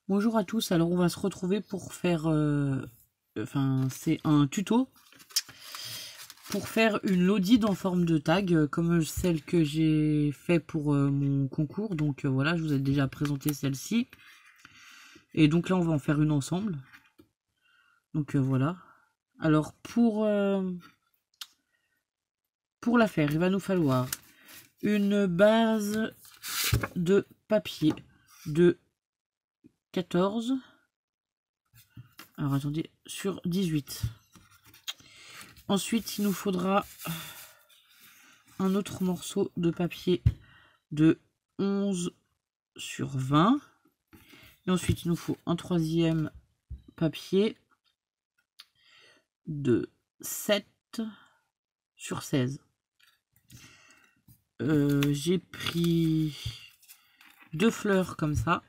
Bonjour à tous, alors on va se retrouver pour faire, c'est un tuto pour faire une Lodide en forme de tag, comme celle que j'ai fait pour mon concours. Donc voilà, je vous ai déjà présenté celle-ci. Et donc là, on va en faire une ensemble. Donc voilà. Alors pour la faire, il va nous falloir une base de papier de 14. Alors attendez, sur 18. Ensuite, il nous faudra un autre morceau de papier de 11 sur 20. Et ensuite, il nous faut un troisième papier de 7 sur 16. J'ai pris 2 fleurs comme ça.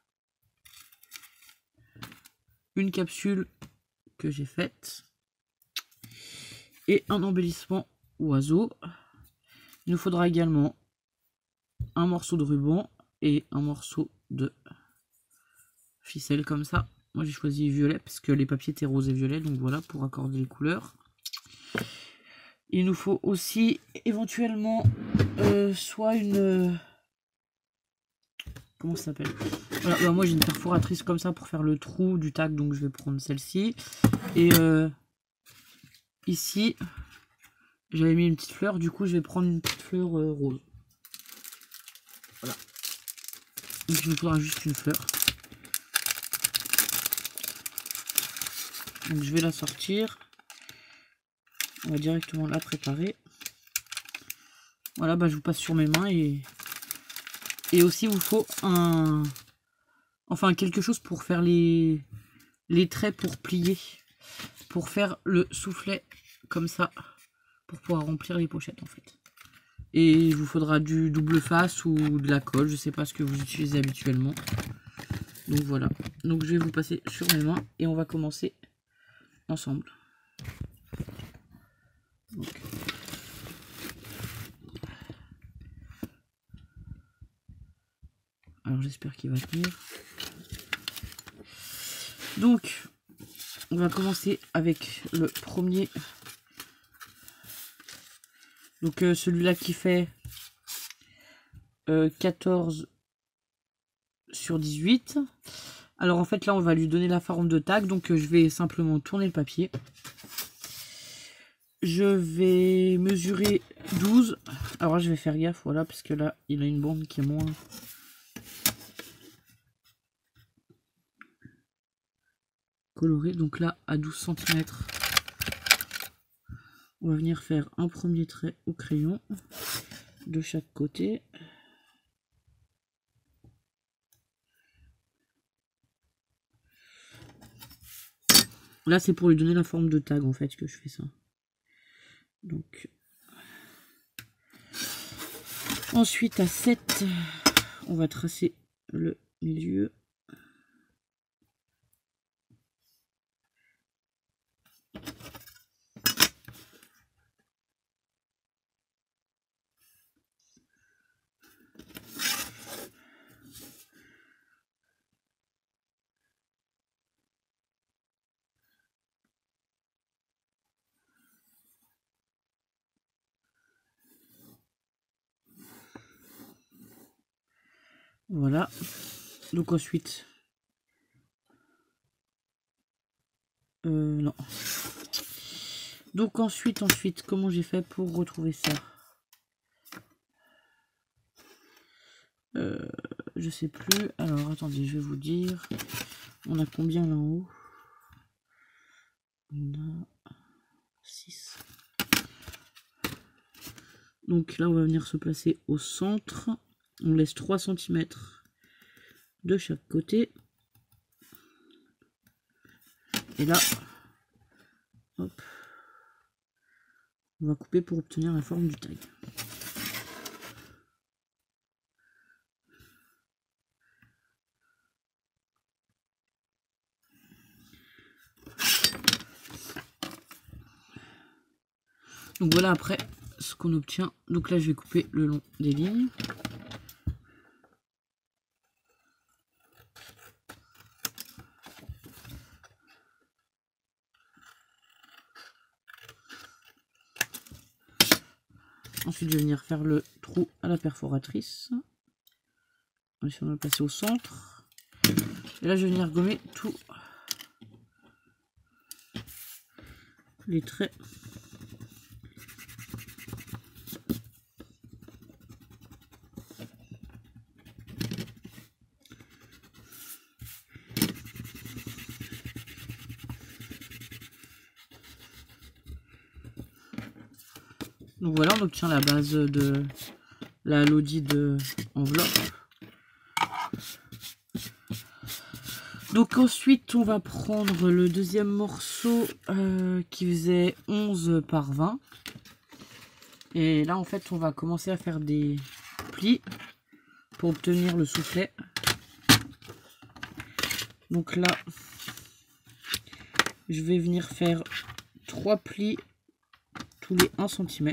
Une capsule que j'ai faite. Et un embellissement oiseau. Il nous faudra également un morceau de ruban et un morceau de ficelle comme ça. Moi j'ai choisi violet parce que les papiers étaient rose et violet, donc voilà, pour accorder les couleurs. Il nous faut aussi éventuellement soit une... comment ça s'appelle? Voilà, bah moi j'ai une perforatrice comme ça pour faire le trou du tag, donc je vais prendre celle-ci. Et ici, j'avais mis une petite fleur, du coup je vais prendre une petite fleur rose. Voilà. Donc il nous faudra juste une fleur. Donc je vais la sortir. On va directement la préparer. Voilà, bah je vous passe sur mes mains et aussi il vous faut quelque chose pour faire les traits pour plier, pour faire le soufflet comme ça, pour pouvoir remplir les pochettes en fait. Et il vous faudra du double face ou de la colle, je sais pas ce que vous utilisez habituellement. Donc voilà, donc je vais vous passer sur mes mains et on va commencer ensemble. Donc. Alors j'espère qu'il va tenir. Donc on va commencer avec le premier. Donc celui-là qui fait 14 sur 18. Alors en fait là on va lui donner la forme de tag. Donc je vais simplement tourner le papier. Je vais mesurer 12. Alors là je vais faire gaffe, voilà, parce que là il a une bande qui est moins... colorée. Donc là à 12 cm. On va venir faire un premier trait au crayon de chaque côté. Là c'est pour lui donner la forme de tag en fait que je fais ça. Donc ensuite à 7, on va tracer le milieu. Voilà. Donc ensuite... non. Donc ensuite, comment j'ai fait pour retrouver ça? Je sais plus. Alors attendez, je vais vous dire. On a combien là en haut? On a 6. Donc là, on va venir se placer au centre. On laisse 3 cm de chaque côté. Et là, hop, on va couper pour obtenir la forme du tag. Donc voilà après ce qu'on obtient. Donc là je vais couper le long des lignes. Ensuite, je vais venir faire le trou à la perforatrice. On va essayer de le placer au centre. Et là, je vais venir gommer tous les traits. Donc voilà, on obtient la base de la Halodide enveloppe. Donc ensuite, on va prendre le deuxième morceau qui faisait 11 par 20. Et là, en fait, on va commencer à faire des plis pour obtenir le soufflet. Donc là, je vais venir faire 3 plis tous les 1 cm.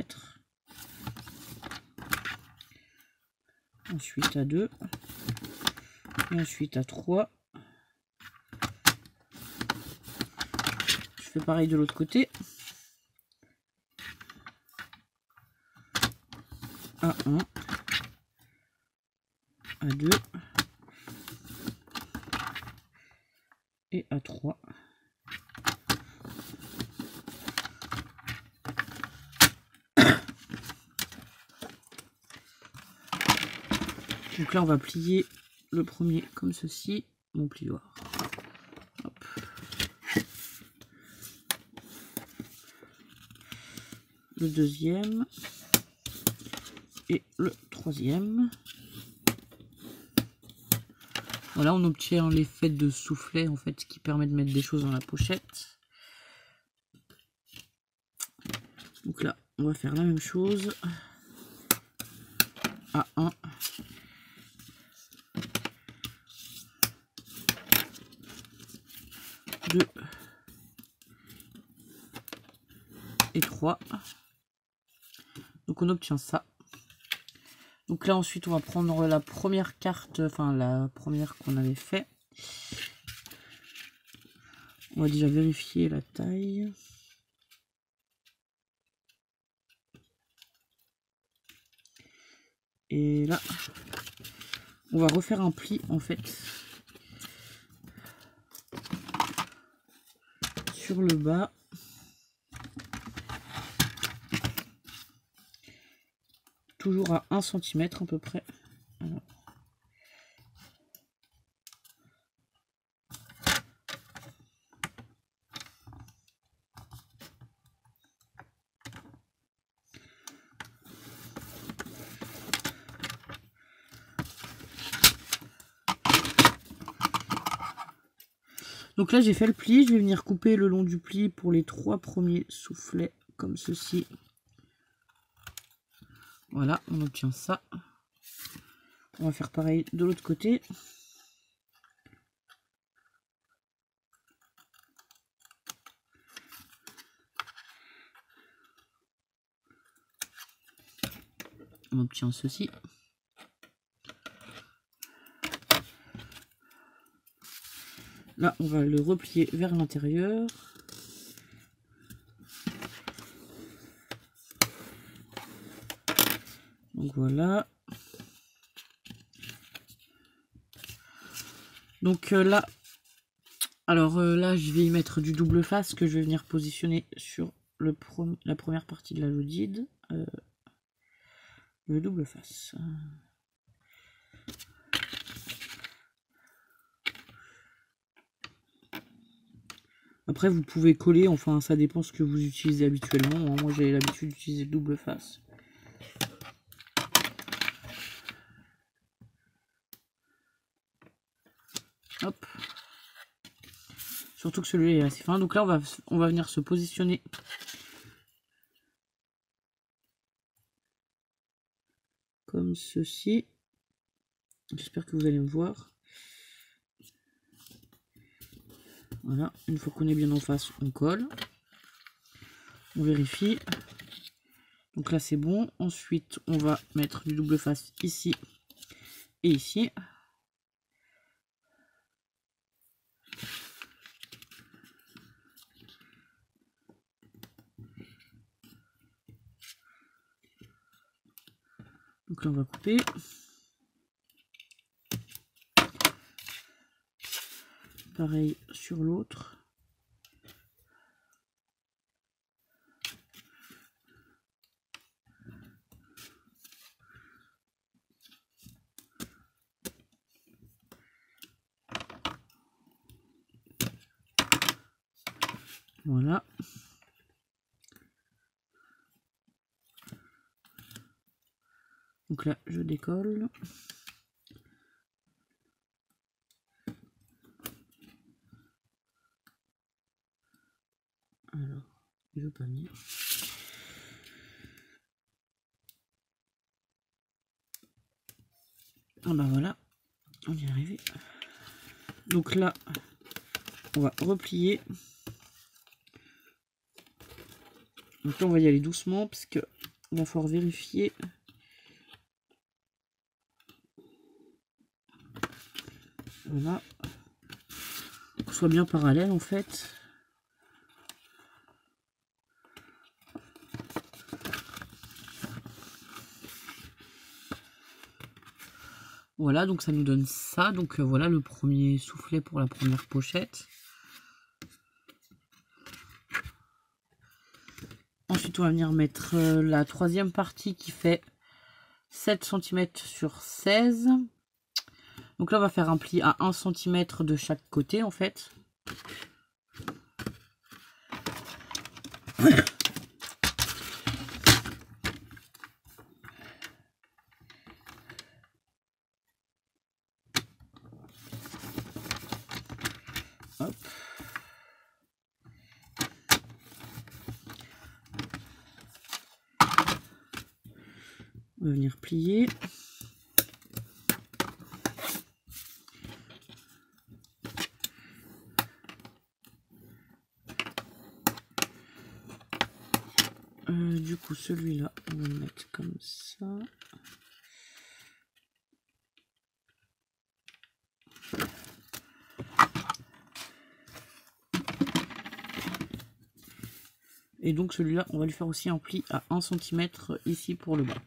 Ensuite à 2. Et ensuite à 3. Je fais pareil de l'autre côté. À 1. À 2. Et à 3. Donc là, on va plier le premier comme ceci, mon plioir. Hop. Le deuxième et le troisième. Voilà, on obtient l'effet de soufflet en fait, qui permet de mettre des choses dans la pochette. Donc là, on va faire la même chose à 1. 2 et 3. Donc on obtient ça. Donc là ensuite on va prendre la première carte, enfin la première qu'on avait fait. On va déjà vérifier la taille. Et là, on va refaire un pli en fait sur le bas. Toujours à 1 cm à peu près. Alors. Donc là j'ai fait le pli, je vais venir couper le long du pli pour les 3 premiers soufflets comme ceci. Voilà, on obtient ça. On va faire pareil de l'autre côté. On obtient ceci. Là, on va le replier vers l'intérieur. Donc voilà. Donc là, alors là, je vais y mettre du double face que je vais venir positionner sur la première partie de la Halodide. Le double face. Après, vous pouvez coller, enfin, ça dépend ce que vous utilisez habituellement. Moi, j'ai l'habitude d'utiliser le double face. Hop. Surtout que celui-là est assez fin. Donc là, on va venir se positionner comme ceci. J'espère que vous allez me voir. Voilà, une fois qu'on est bien en face, on colle. On vérifie. Donc là, c'est bon. Ensuite, on va mettre du double face ici et ici. Donc là on va couper. Pareil sur l'autre. Voilà. Donc là, je décolle. Alors, je veux pas venir. Ah bah voilà, on y est arrivé. Donc là, on va replier. Donc là, on va y aller doucement parce que il va falloir vérifier. Voilà. Qu'on soit bien parallèle en fait. Voilà, donc ça nous donne ça. Donc voilà le premier soufflet pour la première pochette. Ensuite, on va venir mettre la troisième partie qui fait 7 cm sur 16. Donc là, on va faire un pli à 1 cm de chaque côté en fait. Hop. On va venir plier. Du coup, celui-là, on va le mettre comme ça. Et donc celui-là, on va lui faire aussi un pli à 1 cm ici pour le bas.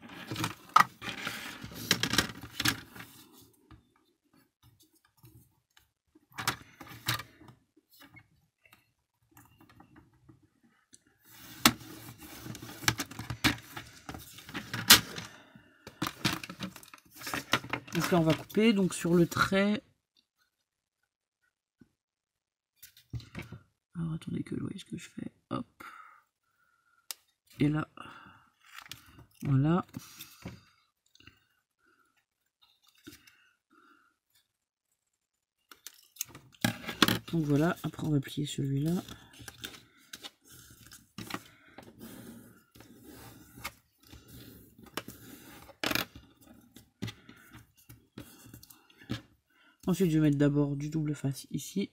Donc là, on va couper. Donc sur le trait... Alors attendez que je voie ce que je fais. Hop. Et là, voilà. Donc voilà, après on va plier celui-là. Ensuite, je vais mettre d'abord du double face ici.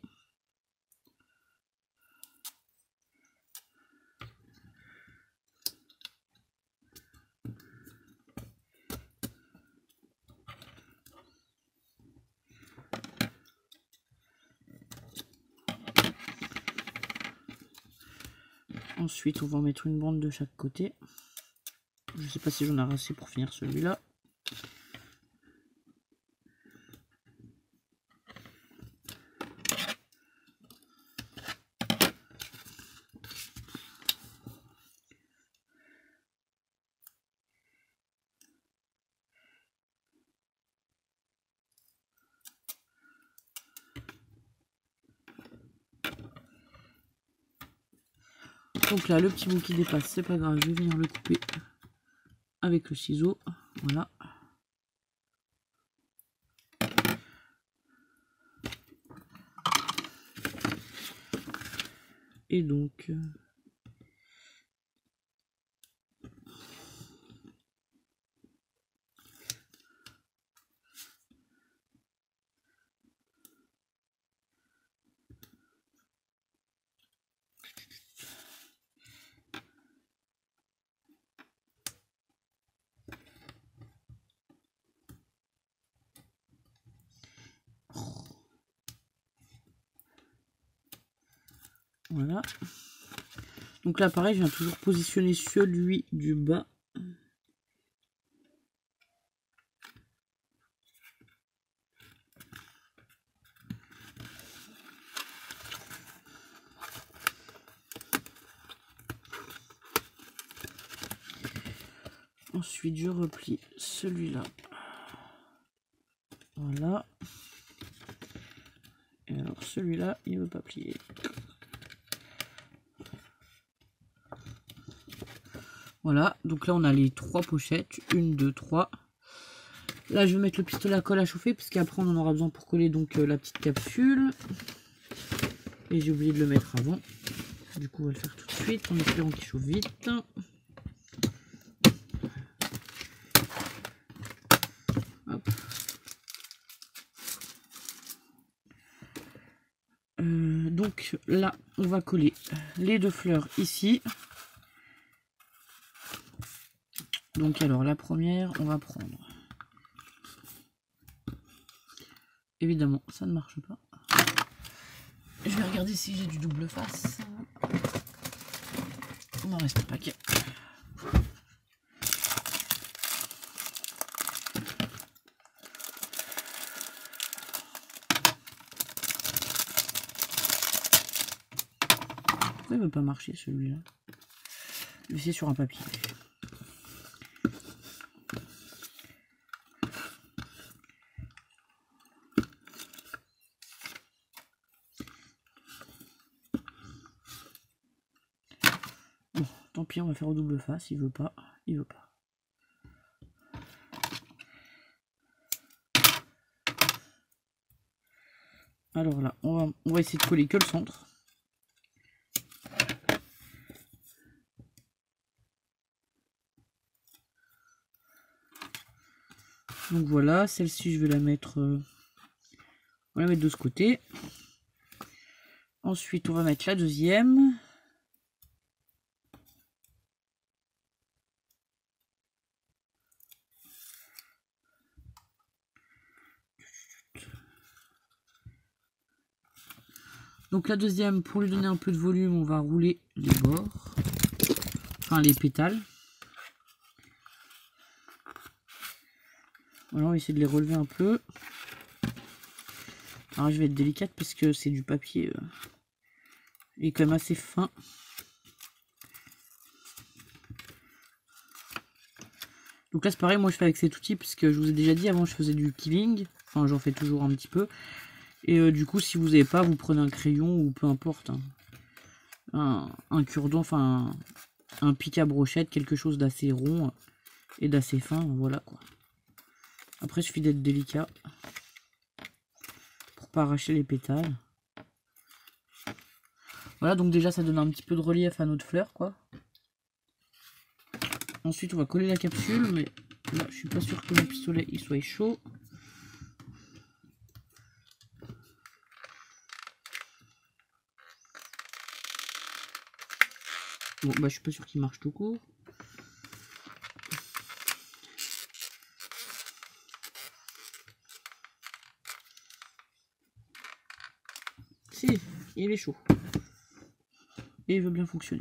Ensuite, on va en mettre une bande de chaque côté. Je ne sais pas si j'en ai assez pour finir celui-là. Donc là, le petit bout qui dépasse, c'est pas grave, je vais venir le couper avec le ciseau. Voilà. Et donc... voilà. Donc là, pareil, je viens toujours positionner celui du bas. Ensuite, je replie celui-là. Voilà. Et alors, celui-là, il ne veut pas plier. Voilà. Donc là, on a les 3 pochettes. 1, 2, 3. Là, je vais mettre le pistolet à colle à chauffer, parce qu'après, on en aura besoin pour coller donc la petite capsule. Et j'ai oublié de le mettre avant. Du coup, on va le faire tout de suite, en espérant qu'il chauffe vite. Hop. Donc là, on va coller les 2 fleurs ici. Donc alors, la première, on va prendre... Évidemment, ça ne marche pas. Je vais regarder si j'ai du double face. Il m'en reste un paquet. Pourquoi il ne veut pas marcher celui-là? C'est sur un papier. Bon, tant pis, on va faire au double face. Il veut pas. Il veut pas. Alors là, on va essayer de coller que le centre. Donc voilà, celle-ci je vais la mettre, on va la mettre de ce côté. Ensuite on va mettre la deuxième. Donc la deuxième, pour lui donner un peu de volume, on va rouler les bords, enfin les pétales. Voilà, on va essayer de les relever un peu. Alors je vais être délicate parce que c'est du papier, il est quand même assez fin. Donc là c'est pareil, moi je fais avec cet outil parce que je vous ai déjà dit, avant je faisais du killing, enfin j'en fais toujours un petit peu. Et du coup si vous n'avez pas, vous prenez un crayon ou peu importe, hein. Un cure-dent, enfin un pic à brochette, quelque chose d'assez rond et d'assez fin, voilà quoi. Après, il suffit d'être délicat pour pas arracher les pétales. Voilà, donc déjà, ça donne un petit peu de relief à notre fleur, quoi. Ensuite, on va coller la capsule, mais là, je suis pas sûr que mon pistolet il soit chaud. Bon, bah, je suis pas sûr qu'il marche tout court. Si, il est chaud. Et il veut bien fonctionner.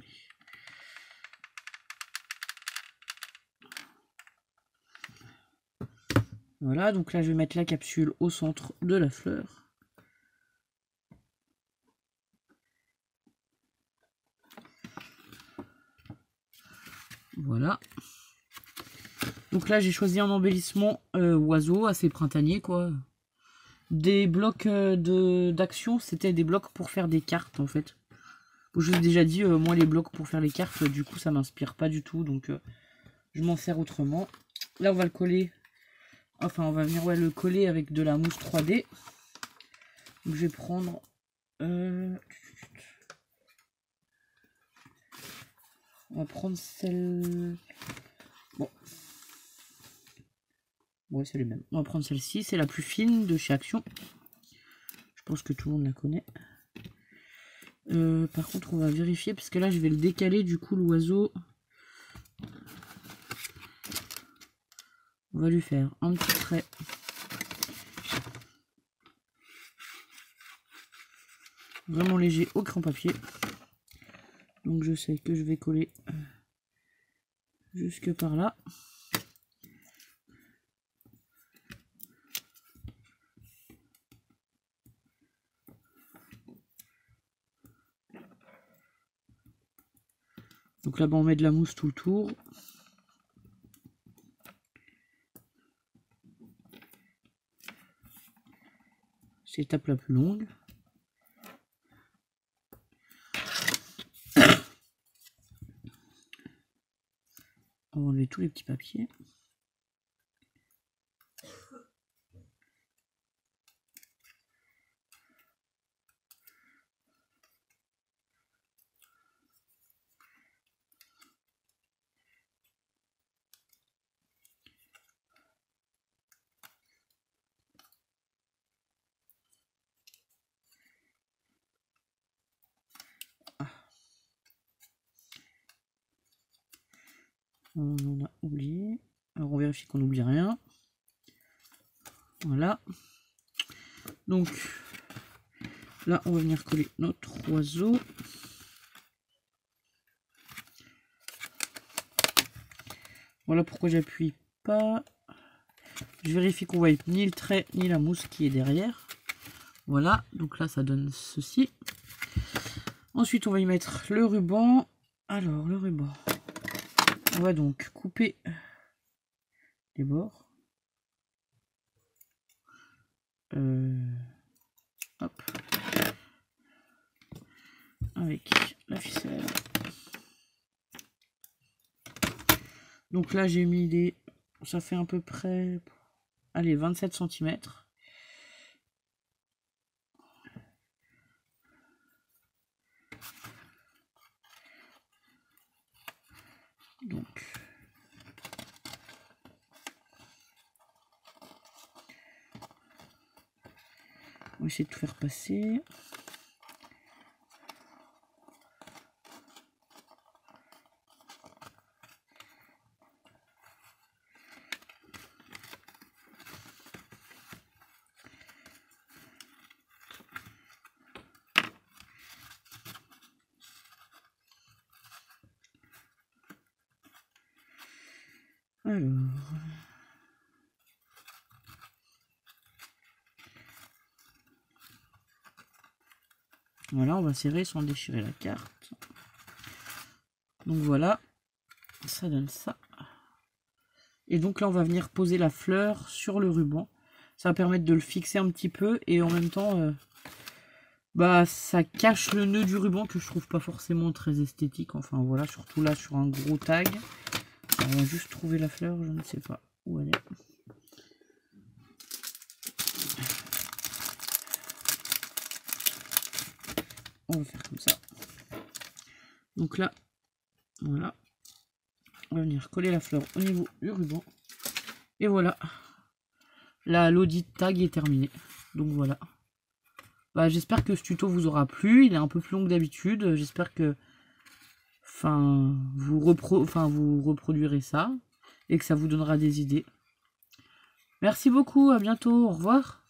Voilà, donc là je vais mettre la capsule au centre de la fleur. Voilà. Donc là j'ai choisi un embellissement oiseau assez printanier quoi. Des blocs d'action, c'était des blocs pour faire des cartes en fait. Je vous ai déjà dit, moi les blocs pour faire les cartes, du coup ça m'inspire pas du tout, donc je m'en sers autrement. Là on va le coller, enfin on va venir le coller avec de la mousse 3D. Donc je vais prendre... on va prendre celle... Bon. Ouais, c'est les mêmes. On va prendre celle-ci, c'est la plus fine de chez Action. Je pense que tout le monde la connaît. Par contre, on va vérifier, parce que là, je vais le décaler, du coup, l'oiseau. On va lui faire un petit trait. Vraiment léger au crayon papier. Donc, je sais que je vais coller jusque par là. Donc là-bas, on met de la mousse tout le tour. C'est l'étape la plus longue. On va enlever tous les petits papiers. On en a oublié. Alors on vérifie qu'on n'oublie rien. Voilà. Donc là on va venir coller notre oiseau. Voilà pourquoi j'appuie pas. Je vérifie qu'on voit ni le trait ni la mousse qui est derrière. Voilà, donc là ça donne ceci. Ensuite on va y mettre le ruban. Alors le ruban. On va donc couper les bords. Hop. Avec la ficelle. Donc là j'ai mis des... Ça fait à peu près... Allez, 27 cm. Donc... On va essayer de tout faire passer. Alors... Voilà, on va serrer sans déchirer la carte. Donc voilà, ça donne ça. Et donc là, on va venir poser la fleur sur le ruban. Ça va permettre de le fixer un petit peu et en même temps, bah, ça cache le nœud du ruban que je trouve pas forcément très esthétique. Enfin voilà, surtout là sur un gros tag. On va juste trouver la fleur, je ne sais pas où elle est. On va faire comme ça. Donc là, voilà. On va venir coller la fleur au niveau du ruban. Et voilà. L'audit tag est terminé. Donc voilà. Bah, j'espère que ce tuto vous aura plu. Il est un peu plus long que d'habitude. J'espère que vous reproduirez ça. Et que ça vous donnera des idées. Merci beaucoup. À bientôt. Au revoir.